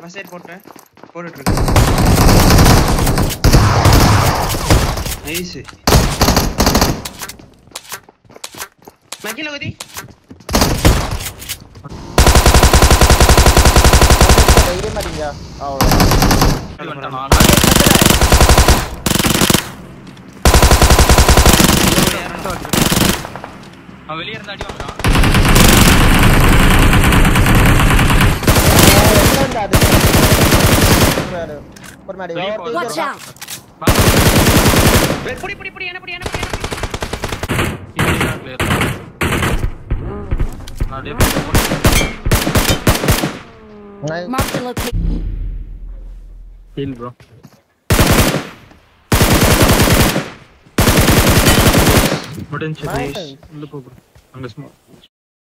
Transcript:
First eight போட்டுட்டு இருக்கு. Nice. மக்கில ஓதி. தைரியம் மாட்டீங்க. அவ்வளவு. அவன் வெளியே இருந்தா அடி வாங்குறான். ஒரு மாடி Watch out. புடி என்ன புடி இதுதான் clear. நான் tap Mark the location. heal bro. Potential. Look over. அங்க ஸ்மோக்